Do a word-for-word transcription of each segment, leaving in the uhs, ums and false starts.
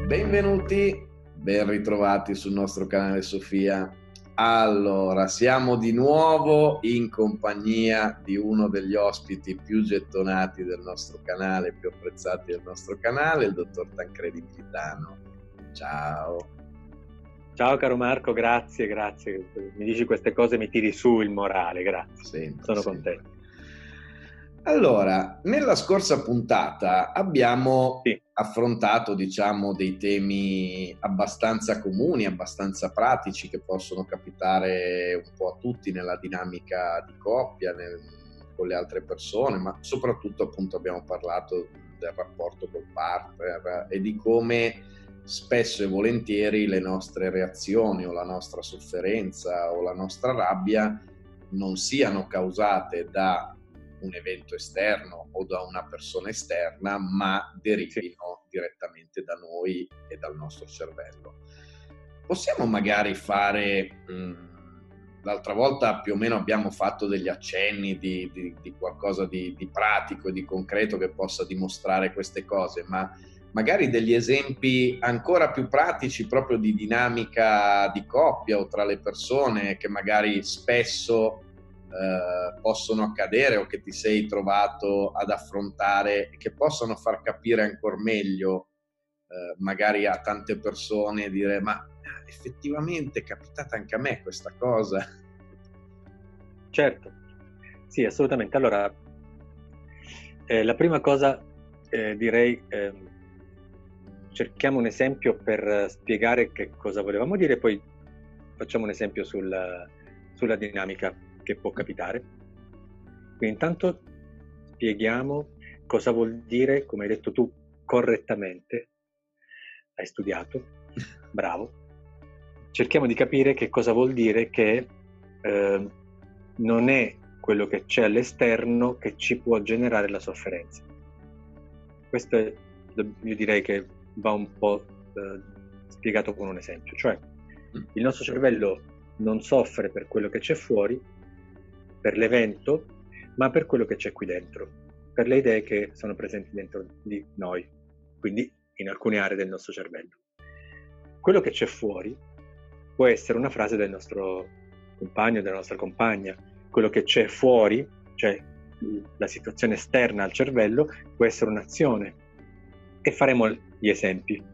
Benvenuti, ben ritrovati sul nostro canale Sofia. Allora, siamo di nuovo in compagnia di uno degli ospiti più gettonati del nostro canale, più apprezzati del nostro canale, il dottor Tancredi Militano. Ciao. Ciao caro Marco, grazie, grazie. Mi dici queste cose, mi tiri su il morale, grazie. Sempre, Sono sempre. contento. Allora, nella scorsa puntata abbiamo Sì. affrontato, diciamo, dei temi abbastanza comuni, abbastanza pratici che possono capitare un po' a tutti nella dinamica di coppia, nel, con le altre persone, ma soprattutto appunto abbiamo parlato del rapporto col partner e di come spesso e volentieri le nostre reazioni o la nostra sofferenza o la nostra rabbia non siano causate da un evento esterno o da una persona esterna, ma derivino direttamente da noi e dal nostro cervello. Possiamo magari fare, mh, l'altra volta più o meno abbiamo fatto degli accenni di, di, di qualcosa di, di pratico e di concreto che possa dimostrare queste cose, ma magari degli esempi ancora più pratici proprio di dinamica di coppia o tra le persone che magari spesso Uh, possono accadere o che ti sei trovato ad affrontare e che possono far capire ancora meglio uh, magari a tante persone, dire ma effettivamente è capitata anche a me questa cosa. Certo, sì, assolutamente. Allora, eh, la prima cosa eh, direi eh, cerchiamo un esempio per spiegare che cosa volevamo dire, poi facciamo un esempio sul, sulla dinamica che può capitare. Quindi intanto spieghiamo cosa vuol dire, come hai detto tu correttamente, hai studiato, bravo. Cerchiamo di capire che cosa vuol dire che eh, non è quello che c'è all'esterno che ci può generare la sofferenza. Questo è, io direi che va un po' eh, spiegato con un esempio, cioè il nostro cervello non soffre per quello che c'è fuori, per l'evento, ma per quello che c'è qui dentro, per le idee che sono presenti dentro di noi, quindi in alcune aree del nostro cervello. Quello che c'è fuori può essere una frase del nostro compagno, della nostra compagna. Quello che c'è fuori, cioè la situazione esterna al cervello, può essere un'azione. E faremo gli esempi.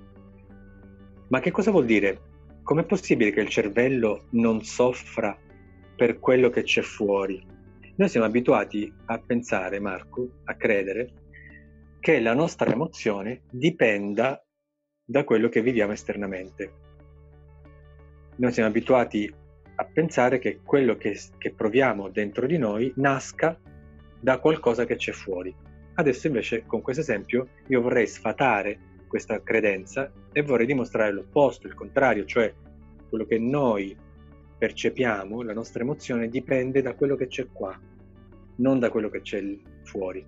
Ma che cosa vuol dire? Com'è possibile che il cervello non soffra per quello che c'è fuori? Noi siamo abituati a pensare, Marco, a credere che la nostra emozione dipenda da quello che viviamo esternamente. Noi siamo abituati a pensare che quello che, che proviamo dentro di noi nasca da qualcosa che c'è fuori. Adesso invece con questo esempio io vorrei sfatare questa credenza e vorrei dimostrare l'opposto, il contrario, cioè quello che noi percepiamo, la nostra emozione dipende da quello che c'è qua, non da quello che c'è fuori.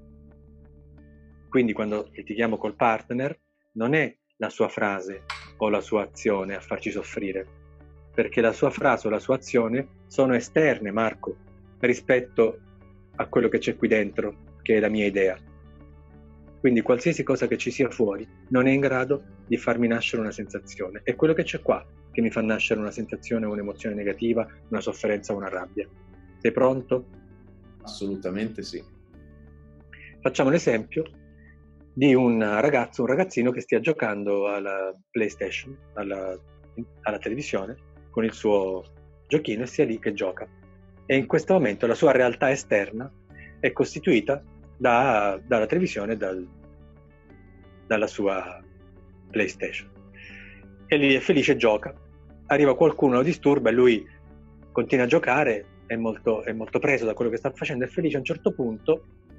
Quindi quando litighiamo col partner non è la sua frase o la sua azione a farci soffrire, perché la sua frase o la sua azione sono esterne, Marco, rispetto a quello che c'è qui dentro, che è la mia idea. Quindi qualsiasi cosa che ci sia fuori non è in grado di farmi nascere una sensazione. È quello che c'è qua che mi fa nascere una sensazione, un'emozione negativa, una sofferenza o una rabbia. Sei pronto? Assolutamente sì. Facciamo l'esempio di un ragazzo, un ragazzino che stia giocando alla PlayStation, alla, alla televisione, con il suo giochino e sia lì che gioca. E in questo momento la sua realtà esterna è costituita da, dalla televisione e dal, dalla sua PlayStation. E lui è felice e gioca. Arriva qualcuno, lo disturba e lui continua a giocare, è molto, è molto preso da quello che sta facendo, è felice. A un certo punto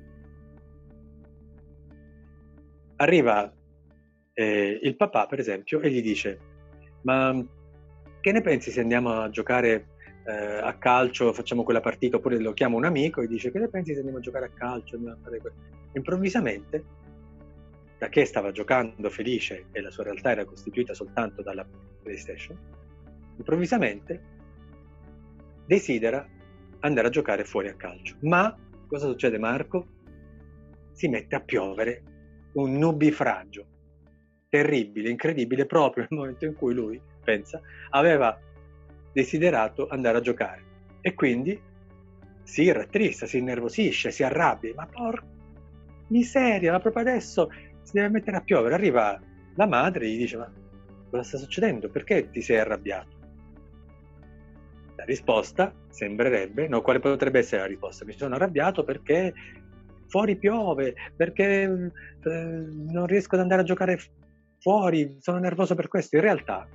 arriva eh, il papà, per esempio, e gli dice: ma che ne pensi se andiamo a giocare eh, a calcio, facciamo quella partita? Oppure lo chiama un amico e dice: che ne pensi se andiamo a giocare a calcio? Andiamo a fare que-? Improvvisamente, da che stava giocando felice e la sua realtà era costituita soltanto dalla PlayStation, improvvisamente desidera andare a giocare fuori a calcio. Ma cosa succede, Marco? Si mette a piovere un nubifragio. terribile, incredibile, proprio nel momento in cui lui, pensa, aveva desiderato andare a giocare. E quindi si rattrista, si innervosisce, si arrabbia. Ma porca miseria, ma proprio adesso si deve mettere a piovere. Arriva la madre e gli dice: ma cosa sta succedendo? Perché ti sei arrabbiato? La risposta sembrerebbe, no, quale potrebbe essere la risposta? Mi sono arrabbiato perché fuori piove, perché eh, non riesco ad andare a giocare fuori, sono nervoso per questo. In realtà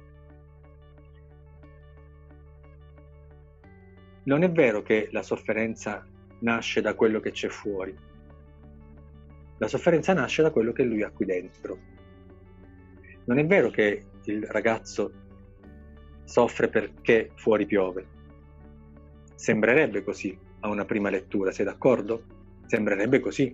non è vero che la sofferenza nasce da quello che c'è fuori. La sofferenza nasce da quello che lui ha qui dentro. Non è vero che il ragazzo soffre perché fuori piove. Sembrerebbe così a una prima lettura, sei d'accordo? Sembrerebbe così.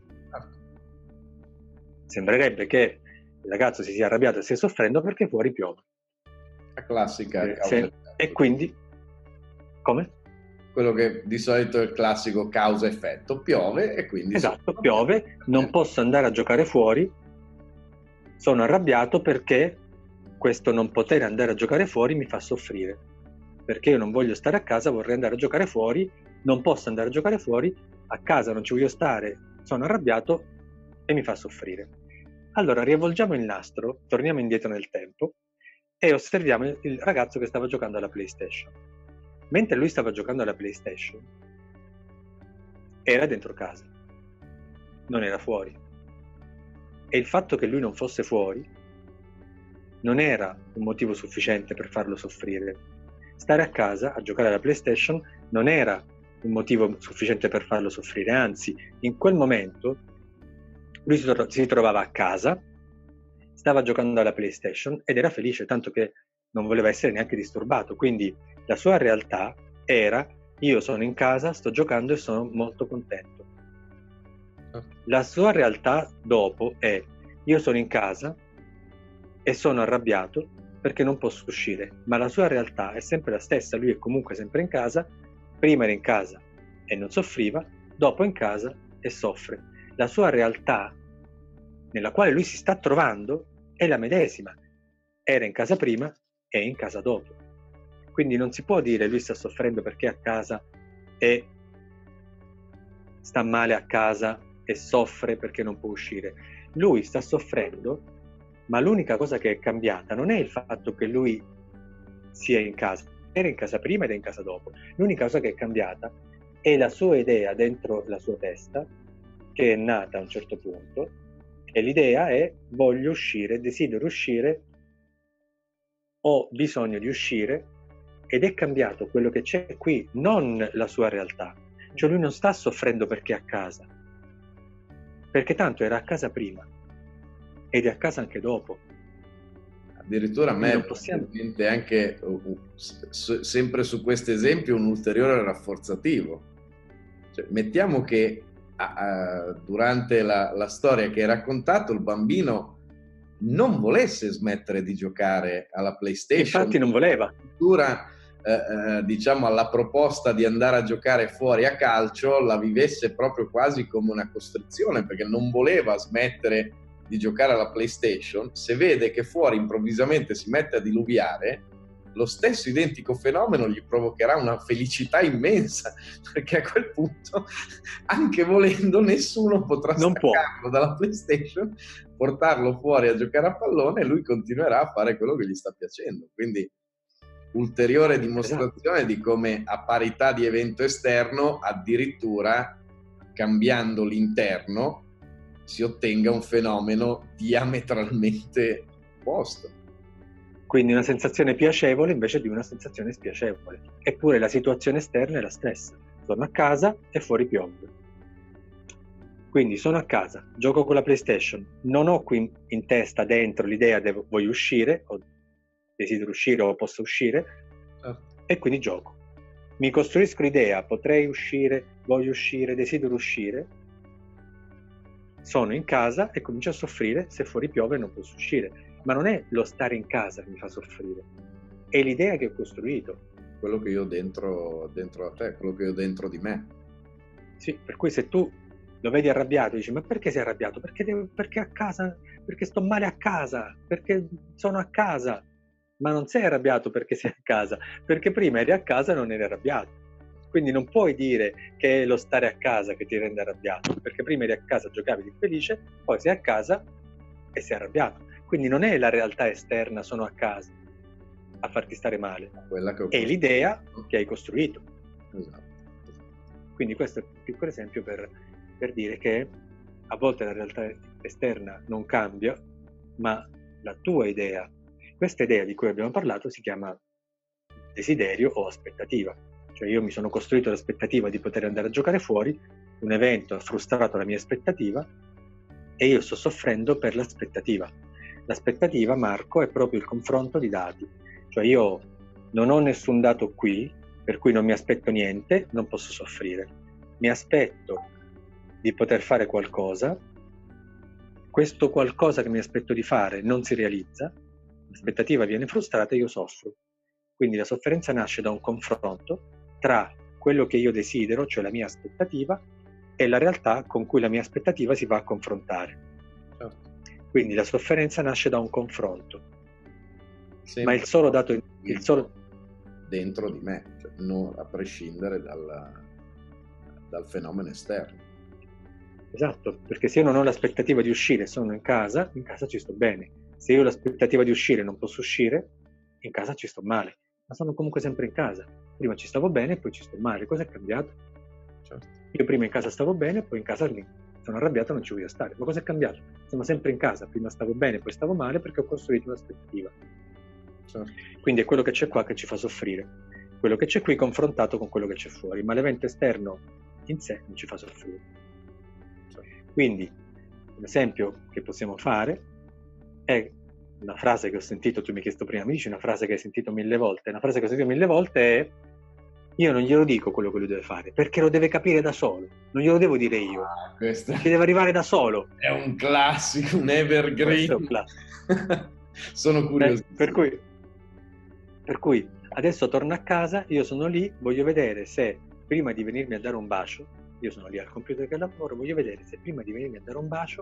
Sembrerebbe che il ragazzo si sia arrabbiato e stia soffrendo perché fuori piove. La classica Eh, causa se, e quindi come? Quello che di solito è il classico causa-effetto, piove e quindi... Esatto, piove, non posso andare a giocare fuori, sono arrabbiato perché questo non poter andare a giocare fuori mi fa soffrire, perché io non voglio stare a casa, vorrei andare a giocare fuori, non posso andare a giocare fuori, a casa non ci voglio stare, sono arrabbiato e mi fa soffrire. Allora riavvolgiamo il nastro, torniamo indietro nel tempo e osserviamo il ragazzo che stava giocando alla PlayStation. Mentre lui stava giocando alla PlayStation, era dentro casa, non era fuori. E il fatto che lui non fosse fuori non era un motivo sufficiente per farlo soffrire. Stare a casa a giocare alla PlayStation non era un motivo sufficiente per farlo soffrire, anzi, in quel momento lui si, tro- si trovava a casa, stava giocando alla PlayStation ed era felice, tanto che non voleva essere neanche disturbato, quindi la sua realtà era: io sono in casa, sto giocando e sono molto contento. La sua realtà dopo è: io sono in casa e sono arrabbiato perché non posso uscire, ma la sua realtà è sempre la stessa, lui è comunque sempre in casa, prima era in casa e non soffriva, dopo è in casa e soffre. La sua realtà nella quale lui si sta trovando è la medesima, era in casa prima e in casa dopo. Quindi non si può dire lui sta soffrendo perché è a casa e sta male a casa e soffre perché non può uscire. Lui sta soffrendo, ma l'unica cosa che è cambiata non è il fatto che lui sia in casa, era in casa prima ed è in casa dopo. L'unica cosa che è cambiata è la sua idea dentro la sua testa, che è nata a un certo punto, e l'idea è: voglio uscire, desidero uscire, ho bisogno di uscire, ed è cambiato quello che c'è qui, non la sua realtà. Cioè lui non sta soffrendo perché è a casa, perché tanto era a casa prima ed è a casa anche dopo. Addirittura a me non possiamo... è anche uh, uh, s- sempre su questo esempio un ulteriore rafforzativo. Cioè, mettiamo che uh, durante la, la storia che hai raccontato il bambino non volesse smettere di giocare alla PlayStation. Infatti non voleva. Addirittura eh, eh, diciamo alla proposta di andare a giocare fuori a calcio la vivesse proprio quasi come una costrizione, perché non voleva smettere di giocare alla PlayStation. Se vede che fuori improvvisamente si mette a diluviare, lo stesso identico fenomeno gli provocherà una felicità immensa, perché a quel punto, anche volendo, nessuno potrà non staccarlo può. dalla PlayStation, portarlo fuori a giocare a pallone, e lui continuerà a fare quello che gli sta piacendo. Quindi ulteriore dimostrazione, esatto, di come a parità di evento esterno, addirittura cambiando l'interno, si ottenga un fenomeno diametralmente opposto. Quindi una sensazione piacevole invece di una sensazione spiacevole. Eppure la situazione esterna è la stessa. Sono a casa e fuori piove. Quindi sono a casa, gioco con la PlayStation, non ho qui in testa, dentro, l'idea di voglio uscire, o desidero uscire o posso uscire, certo, e quindi gioco. Mi costruisco l'idea, potrei uscire, voglio uscire, desidero uscire, sono in casa e comincio a soffrire se fuori piove e non posso uscire. Ma non è lo stare in casa che mi fa soffrire, è l'idea che ho costruito. Quello che io ho dentro, dentro a te, quello che io ho dentro di me. Sì, per cui se tu lo vedi arrabbiato, dici ma perché sei arrabbiato? Perché, devo, perché a casa, perché sto male a casa, perché sono a casa. Ma non sei arrabbiato perché sei a casa, perché prima eri a casa e non eri arrabbiato. Quindi non puoi dire che è lo stare a casa che ti rende arrabbiato, perché prima eri a casa, giocavi, eri felice, poi sei a casa e sei arrabbiato. Quindi non è la realtà esterna, sono a casa, a farti stare male, Quella che ho è costruito. l'idea che hai costruito. Esatto. Quindi questo è un piccolo esempio per, per dire che a volte la realtà esterna non cambia, ma la tua idea, questa idea di cui abbiamo parlato si chiama desiderio o aspettativa. Cioè io mi sono costruito l'aspettativa di poter andare a giocare fuori, un evento ha frustrato la mia aspettativa e io sto soffrendo per l'aspettativa. L'aspettativa, Marco, è proprio il confronto di dati. Cioè io non ho nessun dato qui, per cui non mi aspetto niente, non posso soffrire. Mi aspetto di poter fare qualcosa, questo qualcosa che mi aspetto di fare non si realizza, l'aspettativa viene frustrata e io soffro. Quindi la sofferenza nasce da un confronto tra quello che io desidero, cioè la mia aspettativa, e la realtà con cui la mia aspettativa si va a confrontare. Certo. Quindi la sofferenza nasce da un confronto. Sempre ma il solo dato il solo dentro di me, cioè non a prescindere dal, dal fenomeno esterno. Esatto, perché se io non ho l'aspettativa di uscire, sono in casa, in casa ci sto bene. Se io ho l'aspettativa di uscire e non posso uscire, in casa ci sto male. Ma sono comunque sempre in casa. Prima ci stavo bene e poi ci sto male. Cosa è cambiato? Certo. Io prima in casa stavo bene, poi in casa sono arrabbiato e non ci voglio stare. Ma cosa è cambiato? Sono sempre in casa. Prima stavo bene, poi stavo male perché ho costruito un'aspettativa. Certo. Quindi è quello che c'è qua che ci fa soffrire. Quello che c'è qui confrontato con quello che c'è fuori. Ma l'evento esterno in sé non ci fa soffrire. Certo. Quindi un esempio che possiamo fare è una frase che ho sentito, tu mi hai chiesto prima, mi dici una frase che hai sentito mille volte. Una frase che ho sentito mille volte è: io non glielo dico quello che lui deve fare, perché lo deve capire da solo, non glielo devo dire io, ah, questo ci deve arrivare da solo. È un classico, un evergreen. Questo è un classico. Sono curioso. Eh, per cui, per cui adesso torno a casa, io sono lì, voglio vedere se prima di venirmi a dare un bacio, io sono lì al computer che lavoro, voglio vedere se prima di venirmi a dare un bacio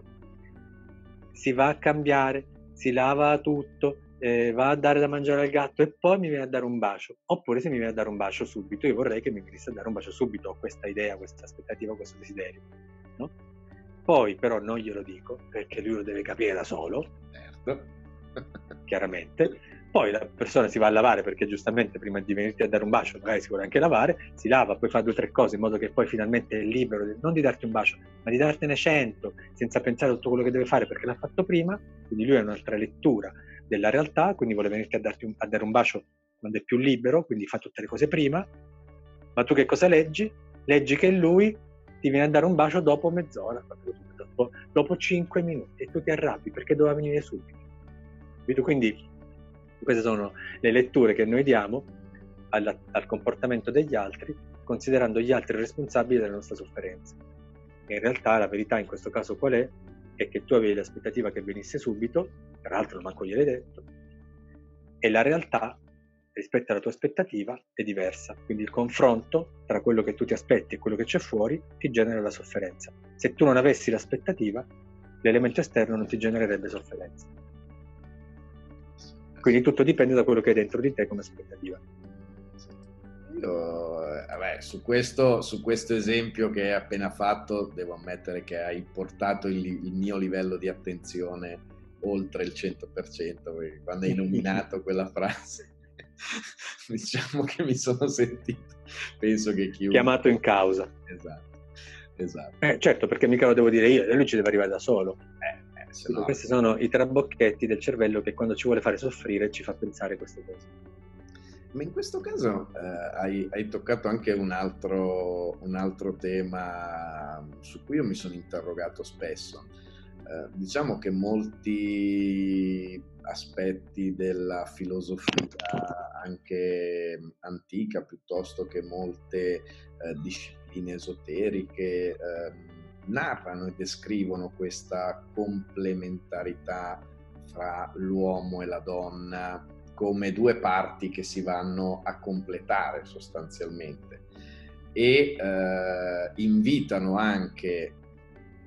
si va a cambiare, si lava tutto, eh, va a dare da mangiare al gatto e poi mi viene a dare un bacio. Oppure se mi viene a dare un bacio subito, io vorrei che mi venisse a dare un bacio subito, ho questa idea, questa aspettativa, questo desiderio, no? Poi però non glielo dico, perché lui lo deve capire da solo, certo. Chiaramente. Poi la persona si va a lavare, perché giustamente prima di venirti a dare un bacio magari si vuole anche lavare, si lava, poi fa due o tre cose in modo che poi finalmente è libero non di darti un bacio, ma di dartene cento, senza pensare a tutto quello che deve fare perché l'ha fatto prima. Quindi lui ha un'altra lettura della realtà, quindi vuole venirti a, darti un, a dare un bacio quando è più libero, quindi fa tutte le cose prima. Ma tu che cosa leggi? Leggi che lui ti viene a dare un bacio dopo mezz'ora, dopo, dopo cinque minuti, e tu ti arrabbi perché doveva venire subito. Quindi queste sono le letture che noi diamo alla, al comportamento degli altri, considerando gli altri responsabili della nostra sofferenza. In realtà la verità in questo caso qual è? È che tu avevi l'aspettativa che venisse subito, tra l'altro manco gliel'hai detto, e la realtà rispetto alla tua aspettativa è diversa. Quindi il confronto tra quello che tu ti aspetti e quello che c'è fuori ti genera la sofferenza. Se tu non avessi l'aspettativa, l'elemento esterno non ti genererebbe sofferenza. Quindi tutto dipende da quello che hai dentro di te come aspettativa. Io, vabbè, su questo, su questo esempio che hai appena fatto, devo ammettere che hai portato il, il mio livello di attenzione oltre il cento per cento, perché quando hai nominato quella frase, diciamo che mi sono sentito, penso che chiunque... chiamato in causa. Esatto, esatto. Eh, certo, perché mica lo devo dire io, lui ci deve arrivare da solo. Eh, eh, se no... Questi sono i trabocchetti del cervello che quando ci vuole fare soffrire ci fa pensare queste cose. Ma in questo caso eh, hai, hai toccato anche un altro, un altro tema su cui io mi sono interrogato spesso. Eh, diciamo che molti aspetti della filosofia anche antica, piuttosto che molte eh, discipline esoteriche, eh, narrano e descrivono questa complementarità fra l'uomo e la donna come due parti che si vanno a completare sostanzialmente, e eh, invitano anche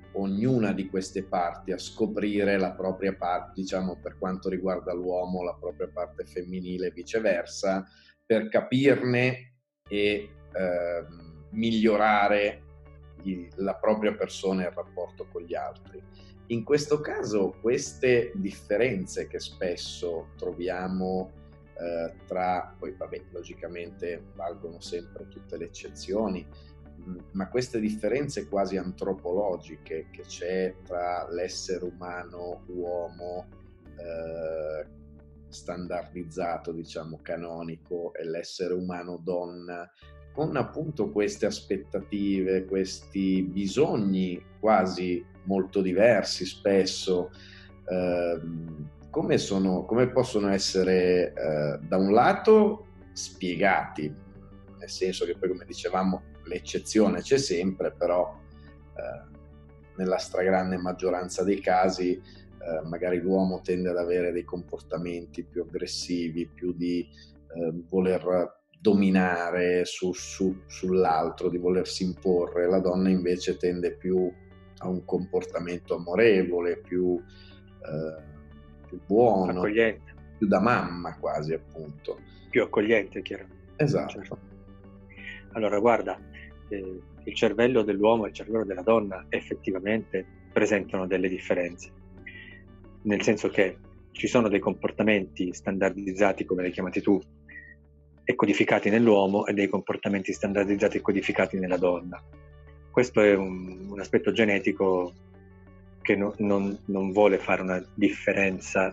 ognuna di queste parti a scoprire la propria parte, diciamo per quanto riguarda l'uomo, la propria parte femminile e viceversa, per capirne e eh, migliorare il, la propria persona e il rapporto con gli altri. In questo caso queste differenze che spesso troviamo eh, tra, poi vabbè, logicamente valgono sempre tutte le eccezioni, ma queste differenze quasi antropologiche che c'è tra l'essere umano uomo eh, standardizzato, diciamo canonico, e l'essere umano donna, con appunto queste aspettative, questi bisogni quasi molto diversi spesso, eh, come sono, come possono essere eh, da un lato spiegati, nel senso che poi, come dicevamo, l'eccezione c'è sempre, però eh, nella stragrande maggioranza dei casi eh, magari l'uomo tende ad avere dei comportamenti più aggressivi, più di eh, voler dominare su, su, sull'altro, di volersi imporre. La donna invece tende più a un comportamento amorevole, più, eh, più buono, accogliente, più da mamma quasi, appunto. Più accogliente, chiaro. Esatto. Certo. Allora, guarda, eh, il cervello dell'uomo e il cervello della donna effettivamente presentano delle differenze, nel senso che ci sono dei comportamenti standardizzati, come li hai chiamati tu, e codificati nell'uomo, e dei comportamenti standardizzati e codificati nella donna. Questo è un, un aspetto genetico che no, non, non vuole fare una differenza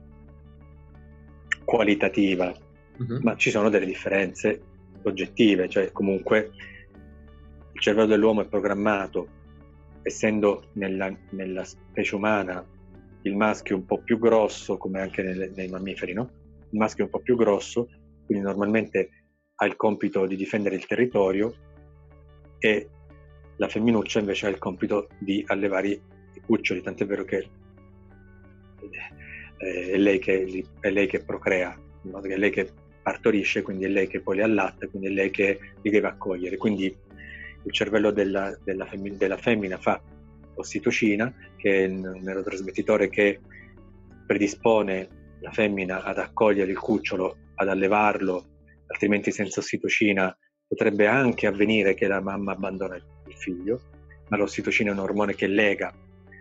qualitativa, uh-huh. ma ci sono delle differenze oggettive, cioè comunque il cervello dell'uomo è programmato, essendo nella, nella specie umana il maschio un po' più grosso, come anche nelle, nei mammiferi, no? Il maschio è un po' più grosso, quindi normalmente ha il compito di difendere il territorio, e la femminuccia invece ha il compito di allevare i cuccioli, tant'è vero che è lei che, è lei che procrea, è lei che partorisce, quindi è lei che poi li allatta, quindi è lei che li deve accogliere. Quindi il cervello della, della, femmina, della femmina fa ossitocina, che è un neurotrasmettitore che predispone la femmina ad accogliere il cucciolo, ad allevarlo, altrimenti senza ossitocina potrebbe anche avvenire che la mamma abbandona il figlio, ma l'ossitocina è un ormone che lega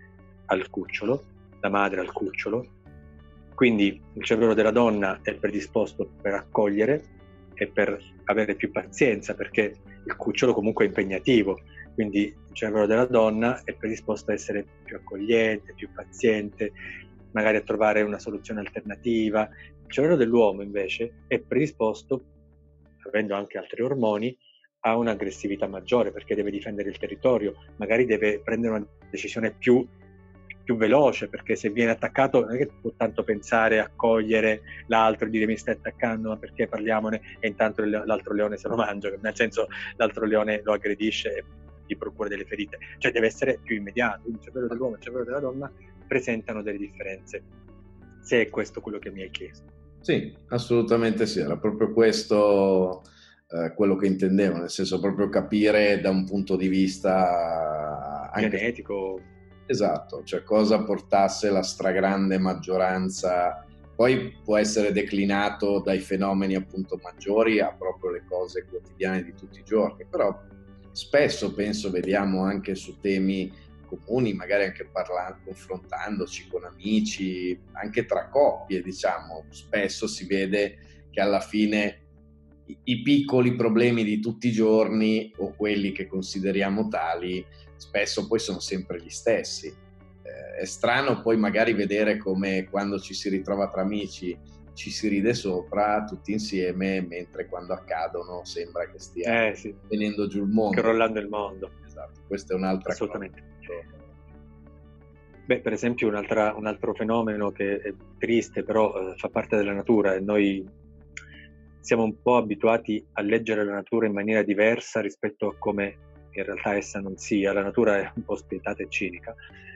al cucciolo, la madre al cucciolo. Quindi il cervello della donna è predisposto per accogliere e per avere più pazienza, perché il cucciolo comunque è impegnativo, quindi il cervello della donna è predisposto a essere più accogliente, più paziente, magari a trovare una soluzione alternativa. Il cervello dell'uomo invece è predisposto, avendo anche altri ormoni, a un'aggressività maggiore, perché deve difendere il territorio, magari deve prendere una decisione più più veloce, perché se viene attaccato non è che può tanto pensare, accogliere l'altro e dire mi stai attaccando, ma perché parliamone, e intanto l'altro leone se lo mangia, nel senso l'altro leone lo aggredisce e gli procura delle ferite, cioè deve essere più immediato. Il cervello dell'uomo e il cervello della donna presentano delle differenze, se è questo quello che mi hai chiesto. Sì, assolutamente sì, era proprio questo eh, quello che intendevo, nel senso proprio capire da un punto di vista anche genetico. Esatto, cioè cosa portasse la stragrande maggioranza, poi può essere declinato dai fenomeni appunto maggiori a proprio le cose quotidiane di tutti i giorni, però spesso penso vediamo anche su temi comuni, magari anche parlando, confrontandoci con amici, anche tra coppie, diciamo, spesso si vede che alla fine i, i piccoli problemi di tutti i giorni, o quelli che consideriamo tali, spesso poi sono sempre gli stessi. Eh, è strano poi magari vedere come quando ci si ritrova tra amici ci si ride sopra tutti insieme, mentre quando accadono sembra che stia eh, sì. venendo giù il mondo. Crollando il mondo. Esatto, questa è un'altra Assolutamente. cosa. Beh, per esempio un'altra, un altro fenomeno che è triste, però eh, fa parte della natura, e noi siamo un po' abituati a leggere la natura in maniera diversa rispetto a come in realtà essa non sia. La natura è un po' spietata e cinica.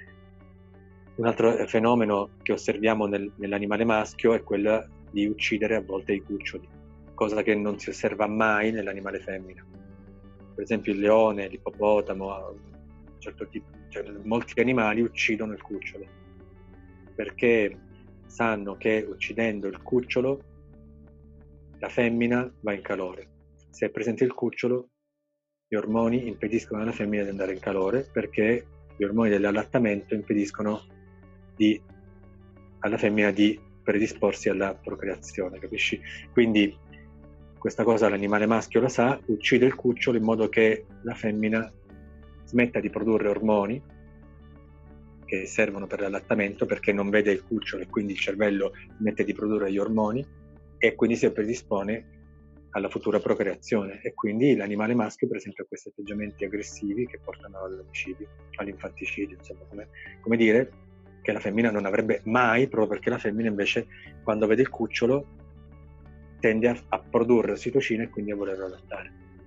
Un altro fenomeno che osserviamo nel, nell'animale maschio è quello di uccidere a volte i cuccioli, cosa che non si osserva mai nell'animale femmina. Per esempio il leone, l'ippopotamo, certo tipo, cioè, molti animali uccidono il cucciolo, perché sanno che uccidendo il cucciolo la femmina va in calore. Se è presente il cucciolo, gli ormoni impediscono alla femmina di andare in calore, perché gli ormoni dell'allattamento impediscono di, alla femmina di predisporsi alla procreazione, capisci? Quindi questa cosa l'animale maschio la sa, uccide il cucciolo in modo che la femmina smetta di produrre ormoni che servono per l'allattamento, perché non vede il cucciolo e quindi il cervello smette di produrre gli ormoni e quindi si predispone alla futura procreazione. E quindi l'animale maschio, per esempio, ha questi atteggiamenti aggressivi che portano all'omicidio, all'infanticidio, insomma, come, come dire che la femmina non avrebbe mai, proprio perché la femmina invece quando vede il cucciolo tende a, a produrre ossitocina e quindi a volerlo allattare.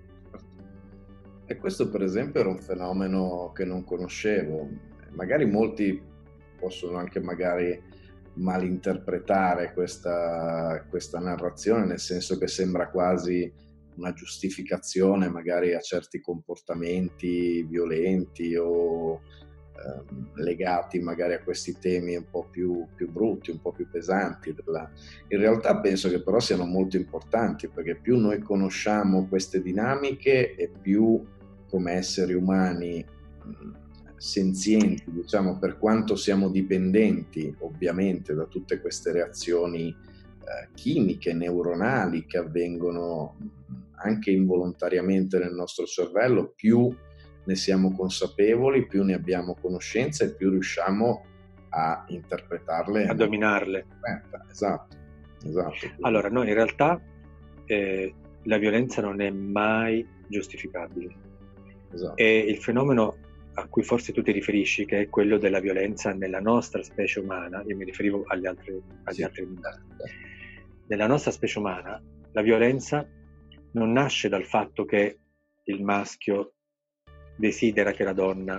E questo per esempio era un fenomeno che non conoscevo. Magari molti possono anche magari malinterpretare questa, questa narrazione, nel senso che sembra quasi una giustificazione magari a certi comportamenti violenti o ehm, legati magari a questi temi un po' più, più brutti, un po' più pesanti. Della... In realtà penso che però siano molto importanti, perché più noi conosciamo queste dinamiche e più come esseri umani senzienti, diciamo, per quanto siamo dipendenti ovviamente da tutte queste reazioni eh, chimiche, neuronali che avvengono anche involontariamente nel nostro cervello, più ne siamo consapevoli, più ne abbiamo conoscenza e più riusciamo a interpretarle, a dominarle. Esatto, esatto. Allora, no, in realtà eh, la violenza non è mai giustificabile. Esatto. E il fenomeno a cui forse tu ti riferisci, che è quello della violenza nella nostra specie umana, io mi riferivo agli altri, agli sì. altri animali. Nella nostra specie umana la violenza non nasce dal fatto che il maschio desidera che la donna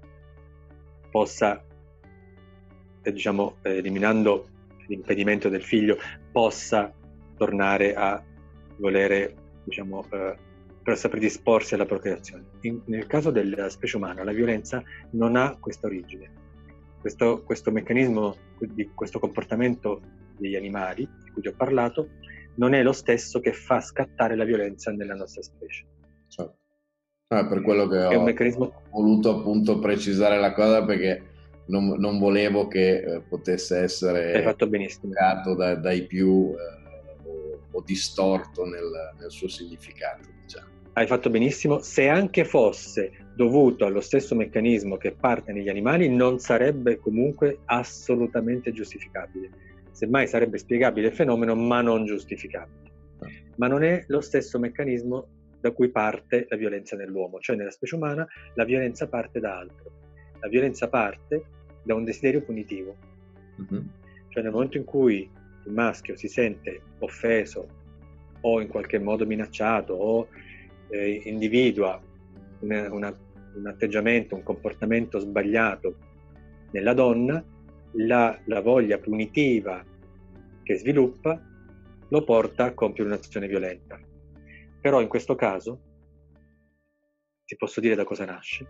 possa, eh, diciamo, eh, eliminando l'impedimento del figlio, possa tornare a volere, diciamo, eh, possa predisporsi alla procreazione. In, nel caso della specie umana la violenza non ha questa origine. Questo, questo meccanismo, di questo comportamento degli animali di cui ti ho parlato, non è lo stesso che fa scattare la violenza nella nostra specie. Certo. Ah, per quello che è ho un meccanismo... voluto appunto precisare la cosa, perché non, non volevo che eh, potesse essere Hai fatto benissimo da, dai più eh, o, o distorto nel, nel suo significato, diciamo. Hai fatto benissimo. Se anche fosse dovuto allo stesso meccanismo che parte negli animali, non sarebbe comunque assolutamente giustificabile. Semmai sarebbe spiegabile il fenomeno, ma non giustificabile. Ma non è lo stesso meccanismo da cui parte la violenza nell'uomo. Cioè nella specie umana la violenza parte da altro. La violenza parte da un desiderio punitivo. Mm-hmm. Cioè nel momento in cui il maschio si sente offeso o in qualche modo minacciato o eh, individua una, una, un atteggiamento, un comportamento sbagliato nella donna, la, la voglia punitiva che sviluppa lo porta a compiere un'azione violenta. Però in questo caso ti posso dire da cosa nasce.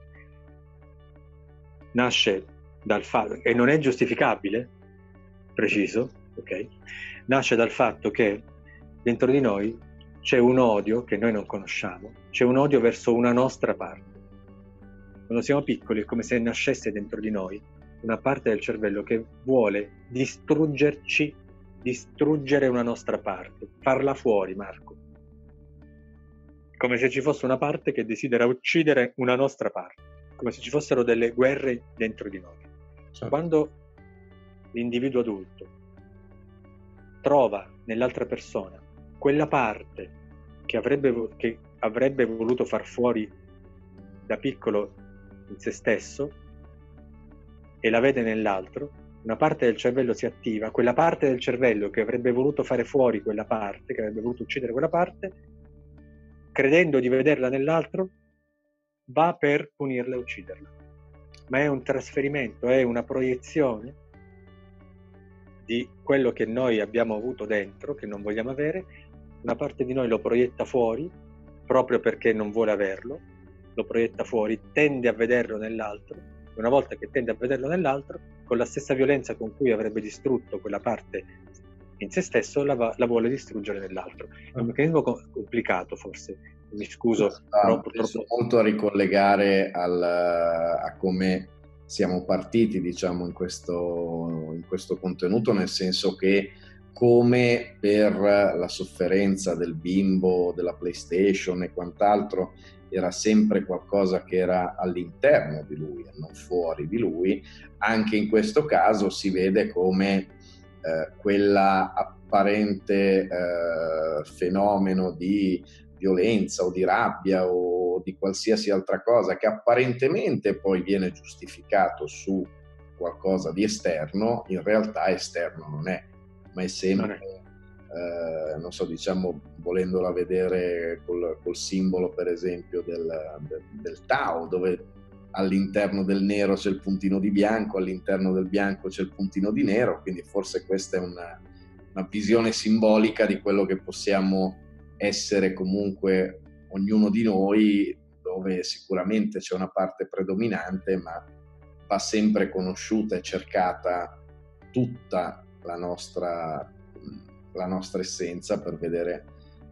Nasce dal fatto, e non è giustificabile, preciso, ok? Nasce dal fatto che dentro di noi c'è un odio che noi non conosciamo, c'è un odio verso una nostra parte. Quando siamo piccoli è come se nascesse dentro di noi una parte del cervello che vuole distruggerci, distruggere una nostra parte, farla fuori, Marco. Come se ci fosse una parte che desidera uccidere una nostra parte, come se ci fossero delle guerre dentro di noi. Certo. Quando l'individuo adulto trova nell'altra persona quella parte che avrebbe, che avrebbe voluto far fuori da piccolo in se stesso e la vede nell'altro, una parte del cervello si attiva, quella parte del cervello che avrebbe voluto fare fuori quella parte, che avrebbe voluto uccidere quella parte, credendo di vederla nell'altro, va per punirla e ucciderla. Ma è un trasferimento, è una proiezione di quello che noi abbiamo avuto dentro, che non vogliamo avere. Una parte di noi lo proietta fuori proprio perché non vuole averlo lo proietta fuori, tende a vederlo nell'altro, e una volta che tende a vederlo nell'altro, con la stessa violenza con cui avrebbe distrutto quella parte in se stesso, la, va, la vuole distruggere nell'altro. È un meccanismo co- complicato, forse, mi scuso, Ah, però penso purtroppo... molto a ricollegare al, a come siamo partiti, diciamo, in questo, in questo contenuto, nel senso che come per la sofferenza del bimbo, della PlayStation e quant'altro, era sempre qualcosa che era all'interno di lui e non fuori di lui, anche in questo caso si vede come eh, quella apparente eh, fenomeno di violenza o di rabbia o di qualsiasi altra cosa che apparentemente poi viene giustificato su qualcosa di esterno, in realtà esterno non è, ma è sempre, eh, non so, diciamo, volendola vedere col, col simbolo per esempio del, del, del Tao, dove all'interno del nero c'è il puntino di bianco, all'interno del bianco c'è il puntino di nero, quindi forse questa è una, una visione simbolica di quello che possiamo essere comunque ognuno di noi, dove sicuramente c'è una parte predominante, ma va sempre conosciuta e cercata tutta la nostra, la nostra essenza per vedere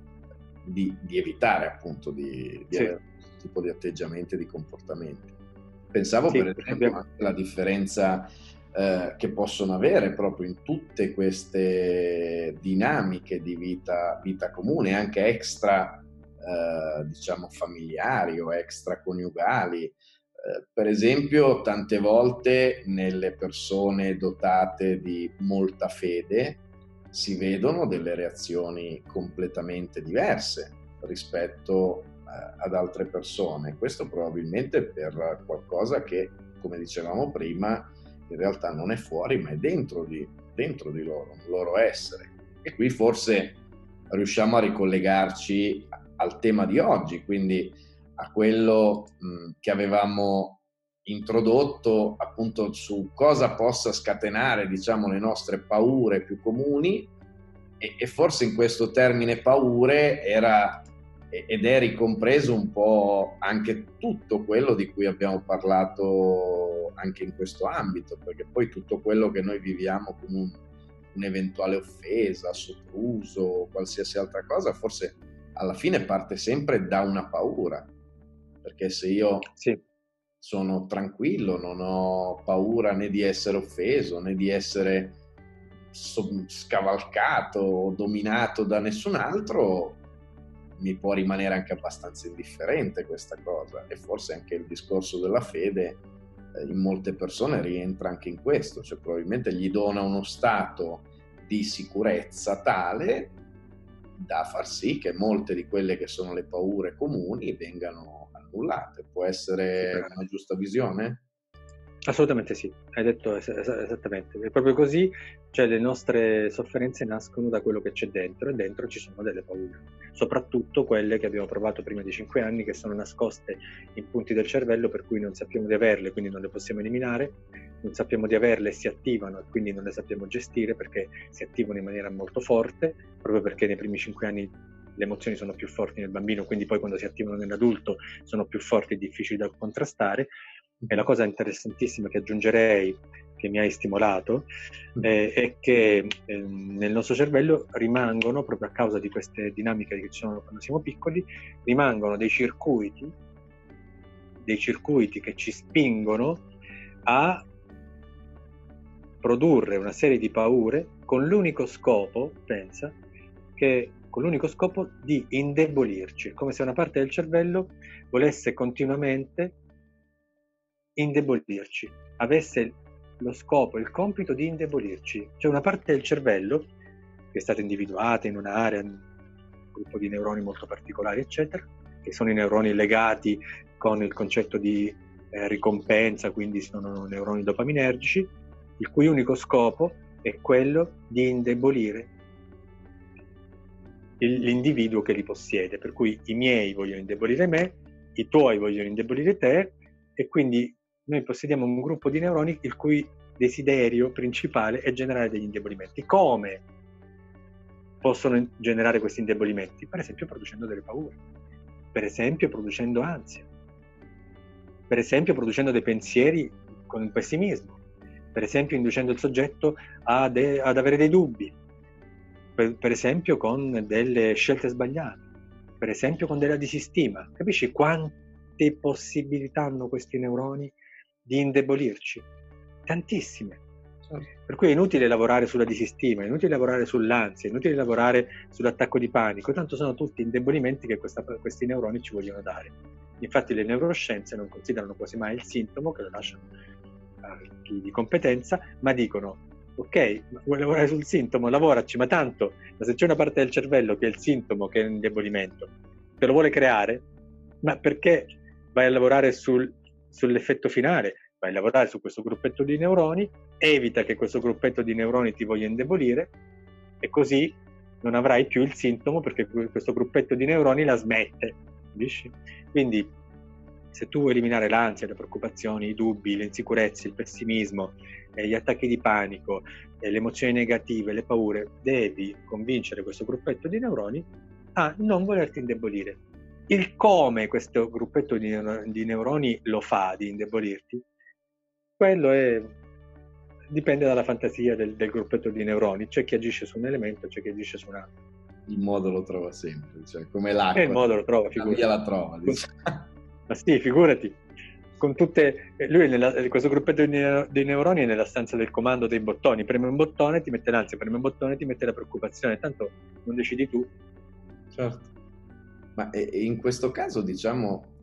di, di evitare appunto di, di sì. avere questo tipo di atteggiamenti e di comportamenti. Pensavo sì, per esempio abbiamo... anche la differenza eh, che possono avere proprio in tutte queste dinamiche di vita, vita comune, anche extra eh, diciamo familiari o extra coniugali. Eh, per esempio tante volte nelle persone dotate di molta fede si vedono delle reazioni completamente diverse rispetto ad altre persone. Questo probabilmente per qualcosa che, come dicevamo prima, in realtà non è fuori ma è dentro di, dentro di loro, un loro essere. E qui forse riusciamo a ricollegarci al tema di oggi, quindi a quello mh, che avevamo introdotto appunto su cosa possa scatenare, diciamo, le nostre paure più comuni, e, e forse in questo termine paure era ed è ricompreso un po' anche tutto quello di cui abbiamo parlato anche in questo ambito, perché poi tutto quello che noi viviamo come un, un'eventuale offesa, sopruso, qualsiasi altra cosa, forse alla fine parte sempre da una paura, perché se io sì. sono tranquillo, non ho paura né di essere offeso né di essere scavalcato o dominato da nessun altro, mi può rimanere anche abbastanza indifferente questa cosa. E forse anche il discorso della fede eh, in molte persone rientra anche in questo, cioè probabilmente gli dona uno stato di sicurezza tale da far sì che molte di quelle che sono le paure comuni vengano annullate. Può essere una giusta visione? Assolutamente sì, hai detto es- es- esattamente, è proprio così, cioè le nostre sofferenze nascono da quello che c'è dentro, e dentro ci sono delle paure, soprattutto quelle che abbiamo provato prima di cinque anni, che sono nascoste in punti del cervello per cui non sappiamo di averle, quindi non le possiamo eliminare, non sappiamo di averle e si attivano e quindi non le sappiamo gestire perché si attivano in maniera molto forte, proprio perché nei primi cinque anni le emozioni sono più forti nel bambino, quindi poi quando si attivano nell'adulto sono più forti e difficili da contrastare. E la cosa interessantissima che aggiungerei, che mi hai stimolato, eh, è che eh, nel nostro cervello rimangono, proprio a causa di queste dinamiche che ci sono quando siamo piccoli, rimangono dei circuiti, dei circuiti che ci spingono a produrre una serie di paure con l'unico scopo, pensa, che con l'unico scopo di indebolirci, come se una parte del cervello volesse continuamente indebolirci, avesse lo scopo, il compito di indebolirci. C'è una parte del cervello che è stata individuata in un'area, un gruppo di neuroni molto particolari, eccetera, che sono i neuroni legati con il concetto di eh, ricompensa, quindi sono neuroni dopaminergici, il cui unico scopo è quello di indebolire il, l'individuo che li possiede, per cui i miei vogliono indebolire me, i tuoi vogliono indebolire te, e quindi noi possediamo un gruppo di neuroni il cui desiderio principale è generare degli indebolimenti. Come possono generare questi indebolimenti? Per esempio producendo delle paure, per esempio producendo ansia, per esempio producendo dei pensieri con il pessimismo, per esempio inducendo il soggetto a de- ad avere dei dubbi, per, per esempio con delle scelte sbagliate, per esempio con della disistima. Capisci quante possibilità hanno questi neuroni di indebolirci? Tantissime. Per cui è inutile lavorare sulla disistima, è inutile lavorare sull'ansia, è inutile lavorare sull'attacco di panico, tanto sono tutti indebolimenti che questa, questi neuroni ci vogliono dare. Infatti le neuroscienze non considerano quasi mai il sintomo, che lo lasciano a chi di competenza, ma dicono: ok, vuoi lavorare sul sintomo, lavoraci, ma tanto, ma se c'è una parte del cervello che è il sintomo, che è un indebolimento, te lo vuole creare, ma perché vai a lavorare sul, sull'effetto finale? Vai a lavorare su questo gruppetto di neuroni, evita che questo gruppetto di neuroni ti voglia indebolire, e così non avrai più il sintomo, perché questo gruppetto di neuroni la smette, capisci? Quindi se tu vuoi eliminare l'ansia, le preoccupazioni, i dubbi, le insicurezze, il pessimismo, eh, gli attacchi di panico, eh, le emozioni negative, le paure, devi convincere questo gruppetto di neuroni a non volerti indebolire. Il come questo gruppetto di, di neuroni lo fa di indebolirti, quello è, dipende dalla fantasia del, del gruppetto di neuroni. C'è chi agisce su un elemento, c'è chi agisce su un altro. Il modo lo trova sempre, cioè come l'acqua. E il modo lo trova, figurati. La via la trova, diciamo. Ma sì, figurati. Con tutte, lui nella, questo gruppetto di, di neuroni è nella stanza del comando dei bottoni. Preme un bottone, ti mette l'ansia, preme un bottone, ti mette la preoccupazione. Tanto non decidi tu. Certo. Ma in questo caso, diciamo,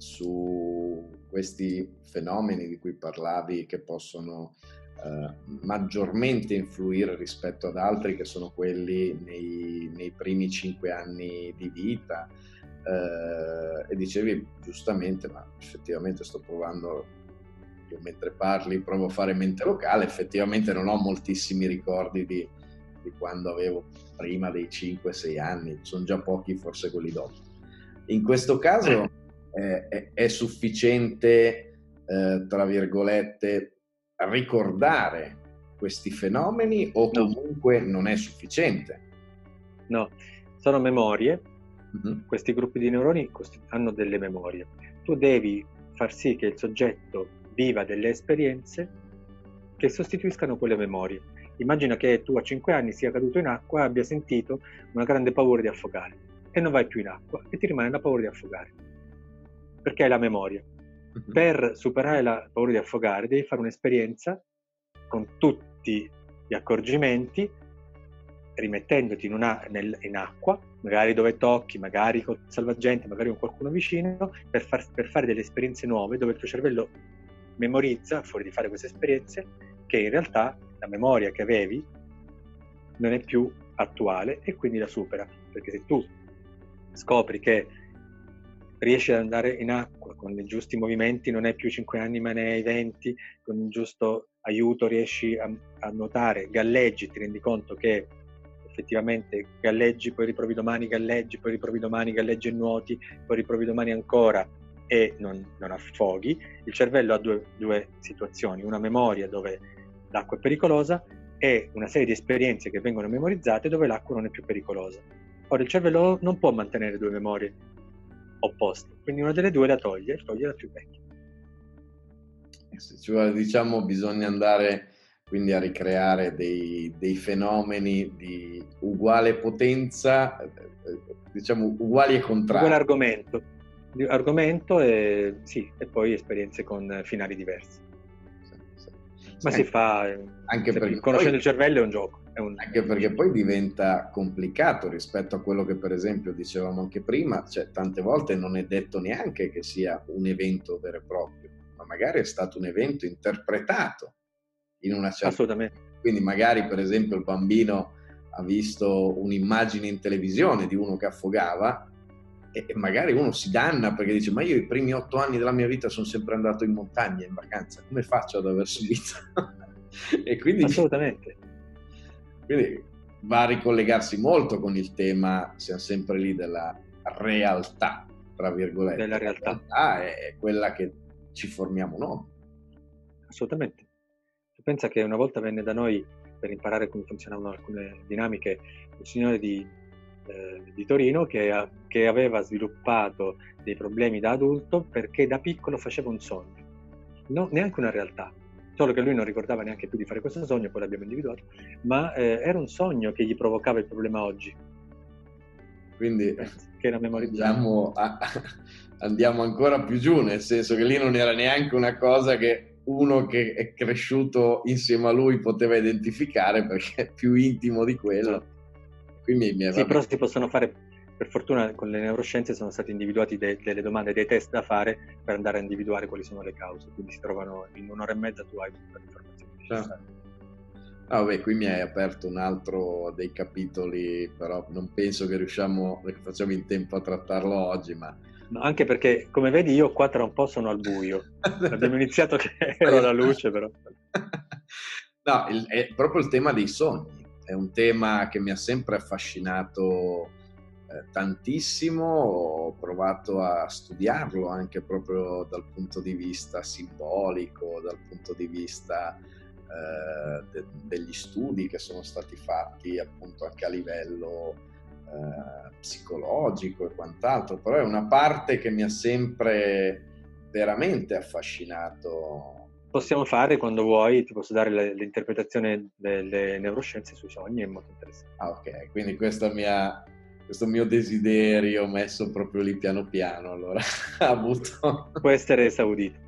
su questi fenomeni di cui parlavi, che possono eh, maggiormente influire rispetto ad altri, che sono quelli nei, nei primi cinque anni di vita, eh, e dicevi giustamente, ma effettivamente sto provando, io mentre parli provo a fare mente locale, effettivamente non ho moltissimi ricordi di, di quando avevo prima dei cinque sei anni, sono già pochi forse quelli dopo. In questo caso eh, è, è sufficiente, eh, tra virgolette, ricordare questi fenomeni, o comunque no, non è sufficiente? No, sono memorie. Mm-hmm. Questi gruppi di neuroni hanno delle memorie. Tu devi far sì che il soggetto viva delle esperienze che sostituiscano quelle memorie. Immagina che tu a cinque anni sia caduto in acqua e abbia sentito una grande paura di affogare. E non vai più in acqua e ti rimane la paura di affogare, perché hai la memoria. Uh-huh. Per superare la paura di affogare devi fare un'esperienza con tutti gli accorgimenti, rimettendoti in, una, nel, in acqua, magari dove tocchi, magari con salvagente, magari con qualcuno vicino, per, far, per fare delle esperienze nuove, dove il tuo cervello memorizza, fuori di fare queste esperienze, che in realtà la memoria che avevi non è più attuale e quindi la supera. Perché se tu scopri che riesci ad andare in acqua con i giusti movimenti, non hai più cinque anni ma ne hai venti, con il giusto aiuto riesci a, a nuotare, galleggi, ti rendi conto che effettivamente galleggi, poi riprovi domani, galleggi, poi riprovi domani, galleggi e nuoti, poi riprovi domani ancora e non, non affoghi. Il cervello ha due, due situazioni: una memoria dove l'acqua è pericolosa e una serie di esperienze che vengono memorizzate dove l'acqua non è più pericolosa. Ora il cervello non può mantenere due memorie opposte, quindi una delle due la toglie e toglie la più vecchia. Cioè, diciamo, bisogna andare quindi a ricreare dei, dei fenomeni di uguale potenza, diciamo uguali e contrari. Uguale argomento, argomento e, sì, e poi esperienze con finali diversi. Ma si fa, anche perché conoscendo poi, il cervello è un gioco. È un... Anche perché poi diventa complicato rispetto a quello che per esempio dicevamo anche prima, cioè tante volte non è detto neanche che sia un evento vero e proprio, ma magari è stato un evento interpretato in una certa... Assolutamente. Quindi magari per esempio il bambino ha visto un'immagine in televisione di uno che affogava e magari uno si danna perché dice: ma io i primi otto anni della mia vita sono sempre andato in montagna in vacanza, come faccio ad aver subito? E quindi assolutamente, quindi va a ricollegarsi molto con il tema, siamo sempre lì, della realtà, tra virgolette. Della realtà. La realtà è quella che ci formiamo noi. Assolutamente. Tu pensa che una volta venne da noi per imparare come funzionavano alcune dinamiche un signore di di Torino che, che aveva sviluppato dei problemi da adulto perché da piccolo faceva un sogno no, neanche una realtà, solo che lui non ricordava neanche più di fare questo sogno, poi l'abbiamo individuato, ma eh, era un sogno che gli provocava il problema oggi. Quindi che la memoria andiamo, a, andiamo ancora più giù, nel senso che lì non era neanche una cosa che uno che è cresciuto insieme a lui poteva identificare, perché è più intimo di quello. Quindi mi sì, però si possono fare, per fortuna con le neuroscienze sono stati individuati de- delle domande, dei test da fare per andare a individuare quali sono le cause, quindi si trovano in un'ora e mezza, tu hai tutte le informazioni necessarie. Ah, vabbè, qui mi hai aperto un altro dei capitoli, però non penso che riusciamo, che facciamo in tempo a trattarlo oggi, ma... No, anche perché, come vedi, io qua tra un po' sono al buio. Abbiamo iniziato che ero alla luce, però... No, il, è proprio il tema dei sogni. È un tema che mi ha sempre affascinato eh, tantissimo. Ho provato a studiarlo anche proprio dal punto di vista simbolico, dal punto di vista... Eh, de- degli studi che sono stati fatti appunto anche a livello eh, psicologico e quant'altro, però è una parte che mi ha sempre veramente affascinato. Possiamo fare quando vuoi, ti posso dare le- l'interpretazione delle neuroscienze sui sogni, è molto interessante. Ah, ok, quindi questa mia, questo mio desiderio messo proprio lì piano piano, allora ha avuto... Può essere esaudito.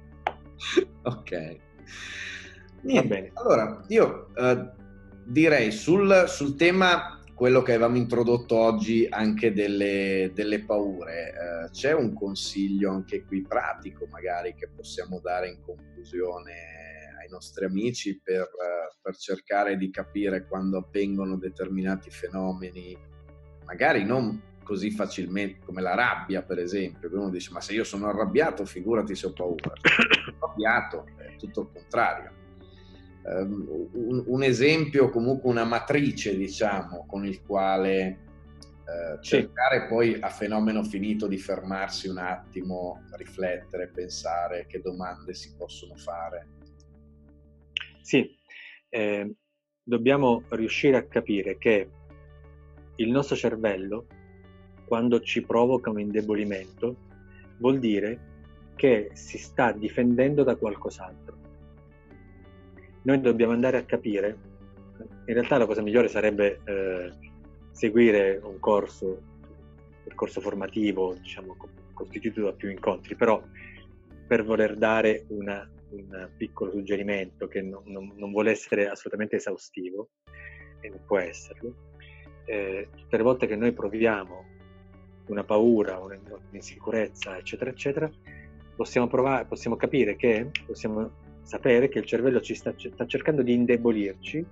Ok. Niente. Va bene. Allora, io eh, direi sul, sul tema, quello che avevamo introdotto oggi, anche delle, delle paure, eh, c'è un consiglio anche qui pratico magari che possiamo dare in conclusione ai nostri amici per, eh, per cercare di capire quando avvengono determinati fenomeni, magari non così facilmente come la rabbia, per esempio, che uno dice ma se io sono arrabbiato figurati se ho paura. Sono arrabbiato, è tutto il contrario. Um, un, un esempio, comunque una matrice, diciamo, con il quale uh, cercare sì. Poi a fenomeno finito di fermarsi un attimo, riflettere, pensare che domande si possono fare. Sì, eh, dobbiamo riuscire a capire che il nostro cervello, quando ci provoca un indebolimento, vuol dire che si sta difendendo da qualcos'altro. Noi dobbiamo andare a capire, in realtà la cosa migliore sarebbe eh, seguire un corso, un percorso formativo, diciamo, costituito da più incontri, però per voler dare una, un piccolo suggerimento che non, non, non vuole essere assolutamente esaustivo, e non può esserlo, eh, tutte le volte che noi proviamo una paura, un'insicurezza, eccetera, eccetera, possiamo provare, possiamo capire che, possiamo sapere che il cervello ci sta, sta cercando di indebolirci,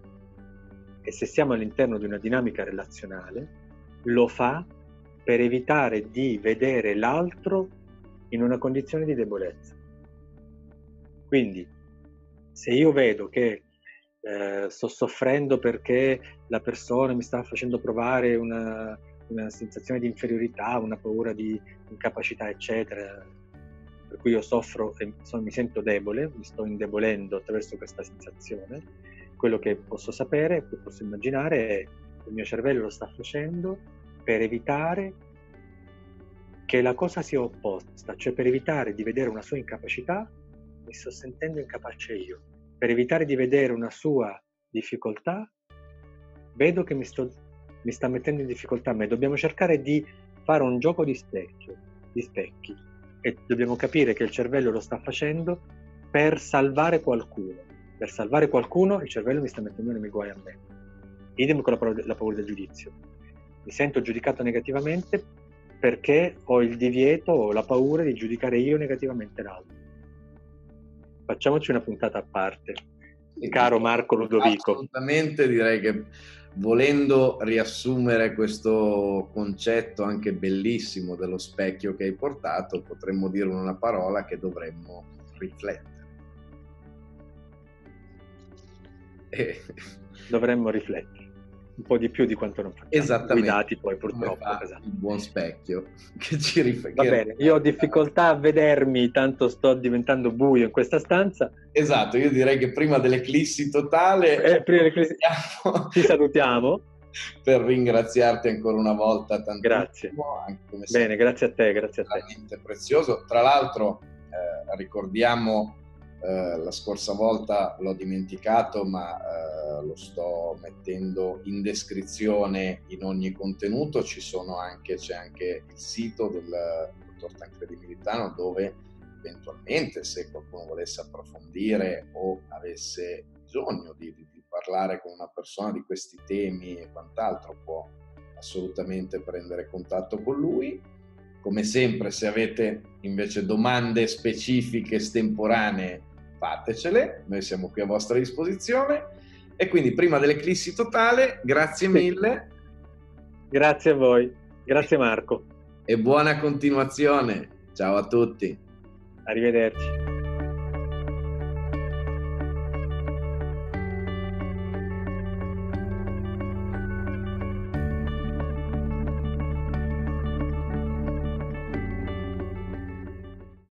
e se siamo all'interno di una dinamica relazionale lo fa per evitare di vedere l'altro in una condizione di debolezza. Quindi se io vedo che eh, sto soffrendo perché la persona mi sta facendo provare una, una sensazione di inferiorità, una paura di incapacità, eccetera, per cui io soffro e mi sento debole, mi sto indebolendo attraverso questa sensazione, quello che posso sapere, che posso immaginare è che il mio cervello lo sta facendo per evitare che la cosa sia opposta, cioè per evitare di vedere una sua incapacità, mi sto sentendo incapace io. Per evitare di vedere una sua difficoltà, vedo che mi, sto, mi sta mettendo in difficoltà me. Dobbiamo cercare di fare un gioco di specchio, di specchi. E dobbiamo capire che il cervello lo sta facendo per salvare qualcuno. Per salvare qualcuno il cervello mi sta mettendo nei guai a me. Idem con la paura, la paura del giudizio. Mi sento giudicato negativamente perché ho il divieto o la paura di giudicare io negativamente l'altro. Facciamoci una puntata a parte, sì, caro Marco Ludovico. Assolutamente, direi che volendo riassumere questo concetto anche bellissimo dello specchio che hai portato, potremmo dire una parola che dovremmo riflettere. E... Dovremmo riflettere un po' di più di quanto non facciamo. Esattamente. Guidati poi purtroppo. Esatto. Il buon specchio che ci riflette. Va bene, io ho difficoltà a vedermi, tanto sto diventando buio in questa stanza. Esatto, io direi che prima dell'eclissi totale eh, prima dell'eclissi... ci salutiamo per ringraziarti ancora una volta tantissimo. Grazie. Anche come bene, grazie a te, grazie a te. Veramente prezioso. Tra l'altro eh, ricordiamo eh, la scorsa volta l'ho dimenticato, ma eh, lo sto mettendo in descrizione in ogni contenuto. Ci sono anche, c'è anche il sito del dottor Tancredi Militano, dove eventualmente, se qualcuno volesse approfondire o avesse bisogno di, di, di parlare con una persona di questi temi e quant'altro, può assolutamente prendere contatto con lui. Come sempre, se avete invece domande specifiche, estemporanee, fatecele, noi siamo qui a vostra disposizione. E quindi, prima dell'eclissi totale, grazie sì. mille. Grazie a voi, grazie Marco. E buona continuazione. Ciao a tutti. Arrivederci.